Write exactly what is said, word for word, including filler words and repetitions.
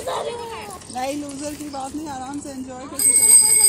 नहीं लूजर की बात नहीं, आराम से एंजॉय करके चलाना।